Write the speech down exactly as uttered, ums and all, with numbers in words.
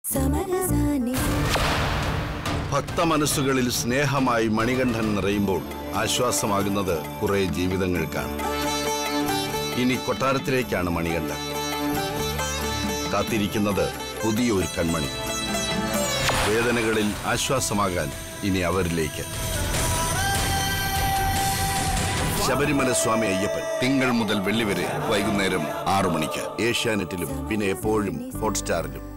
ഭക്ത മനസ്സുകളിൽ സ്നേഹമായി മണികണ്ഠൻ നിറയുമ്പോൾ ആശ്വാസമാകുന്നത് കുറെ ജീവിതങ്ങൾക്കാണ്. ഇനി കൊട്ടാരത്തിലേക്കാണ് മണികണ്ഠൻ. കാത്തിരിക്കുന്നത് പുതിയൊരു കൺമണി. വേദനകളിൽ ആശ്വാസമാകാൻ ഇനി അവരിലേക്ക്. ശബരിമല സ്വാമി അയ്യപ്പൻ തിങ്കൾ മുതൽ വെള്ളി വരെ വൈകുന്നേരം ആറു മണിക്ക് ഏഷ്യാനെറ്റിലും പിന്നെ എപ്പോഴും ഹോട്ട്സ്റ്റാറിലും.